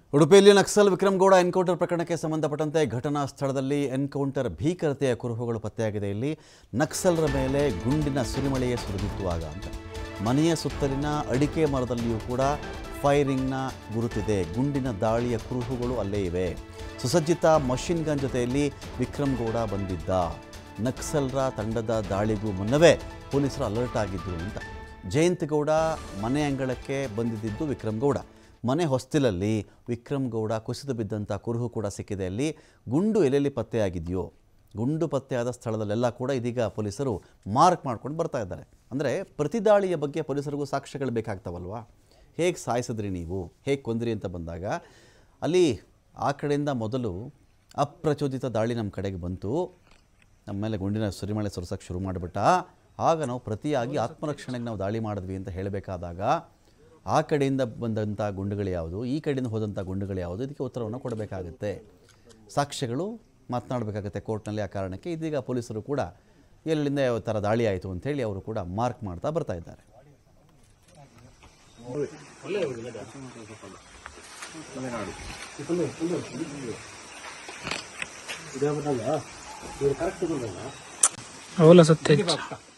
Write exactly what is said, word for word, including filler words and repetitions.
ಉಡುಪಿಯಲ್ಲಿ ನಕ್ಸಲ್ ವಿಕ್ರಮ್ ಗೌಡ ಎನ್ಕೌಂಟರ್ ಪ್ರಕರಣಕ್ಕೆ ಸಂಬಂಧಪಟ್ಟಂತೆ ಘಟನಾ ಸ್ಥಳದಲ್ಲಿ ಎನ್ಕೌಂಟರ್ ಭೀಕರತೆಯ ಕುರುಹುಗಳು ಪತ್ತೆಯಾಗಿದೆ. ಇಲ್ಲಿ ನಕ್ಸಲರ ಮೇಲೆ ಗುಂಡಿನ ಸುರಿಮಳೆಯೇ ಸುರಿದಿತ್ತು ಆಗ ಅಂತ. ಮನೆಯ ಸುತ್ತಲಿನ ಅಡಿಕೆ ಮರದಲ್ಲಿಯೂ ಕೂಡ ಫೈರಿಂಗ್ನ ಗುರುತಿದೆ. ಗುಂಡಿನ ದಾಳಿಯ ಕುರುಹುಗಳು ಅಲ್ಲೇ ಇವೆ. ಸುಸಜ್ಜಿತ ಮಷಿನ್ ಗನ್ ಜೊತೆಯಲ್ಲಿ ವಿಕ್ರಮ್ ಗೌಡ ಬಂದಿದ್ದ. ನಕ್ಸಲರ ತಂಡದ ದಾಳಿಗೂ ಮುನ್ನವೇ ಪೊಲೀಸರು ಅಲರ್ಟ್ ಆಗಿದ್ದರು ಅಂತ. ಜಯಂತ್ ಗೌಡ ಮನೆ ಅಂಗಳಕ್ಕೆ ಬಂದಿದ್ದು ವಿಕ್ರಮ್ ಗೌಡ. ಮನೆ ಹೊಸ್ತಿಲಲ್ಲಿ ವಿಕ್ರಮ್ ಗೌಡ ಕುಸಿದು ಬಿದ್ದಂಥ ಕುರುಹು ಕೂಡ ಸಿಕ್ಕಿದೆ. ಅಲ್ಲಿ ಗುಂಡು ಎಲ್ಲೆಲ್ಲಿ ಪತ್ತೆಯಾಗಿದೆಯೋ, ಗುಂಡು ಪತ್ತೆಯಾದ ಸ್ಥಳದಲ್ಲೆಲ್ಲ ಕೂಡ ಇದೀಗ ಪೊಲೀಸರು ಮಾರ್ಕ್ ಮಾಡ್ಕೊಂಡು ಬರ್ತಾ ಇದ್ದಾರೆ. ಅಂದರೆ ಪ್ರತಿ ದಾಳಿಯ ಬಗ್ಗೆ ಪೊಲೀಸರಿಗೂ ಸಾಕ್ಷ್ಯಗಳು ಬೇಕಾಗ್ತಾವಲ್ವಾ. ಹೇಗೆ ಸಾಯಿಸಿದ್ರಿ ನೀವು, ಹೇಗೆ ಕೊಂದ್ರಿ ಅಂತ ಬಂದಾಗ ಅಲ್ಲಿ ಆ ಕಡೆಯಿಂದ ಮೊದಲು ಅಪ್ರಚೋದಿತ ದಾಳಿ ನಮ್ಮ ಕಡೆಗೆ ಬಂತು, ನಮ್ಮ ಮೇಲೆ ಗುಂಡಿನ ಸುರಿಮಳೆ ಸುರಿಸೋಕ್ಕೆ ಶುರು ಮಾಡಿಬಿಟ್ಟ. ಆಗ ನಾವು ಪ್ರತಿಯಾಗಿ ಆತ್ಮರಕ್ಷಣೆಗೆ ನಾವು ದಾಳಿ ಮಾಡಿದ್ವಿ ಅಂತ ಹೇಳಬೇಕಾದಾಗ ಆ ಕಡೆಯಿಂದ ಬಂದಂಥ ಗುಂಡುಗಳು ಯಾವುದು, ಈ ಕಡೆಯಿಂದ ಹೋದಂಥ ಗುಂಡುಗಳು ಯಾವುದು, ಇದಕ್ಕೆ ಉತ್ತರವನ್ನು ಕೊಡಬೇಕಾಗುತ್ತೆ. ಸಾಕ್ಷ್ಯಗಳು ಮಾತನಾಡಬೇಕಾಗುತ್ತೆ ಕೋರ್ಟ್ನಲ್ಲಿ. ಆ ಕಾರಣಕ್ಕೆ ಇದೀಗ ಪೊಲೀಸರು ಕೂಡ ಎಲ್ಲಿಂದ ಯಾವ ಥರ ದಾಳಿ ಆಯಿತು ಅಂಥೇಳಿ ಅವರು ಕೂಡ ಮಾರ್ಕ್ ಮಾಡ್ತಾ ಬರ್ತಾ ಇದ್ದಾರೆ. ಅವಲ ಸತ್ಯ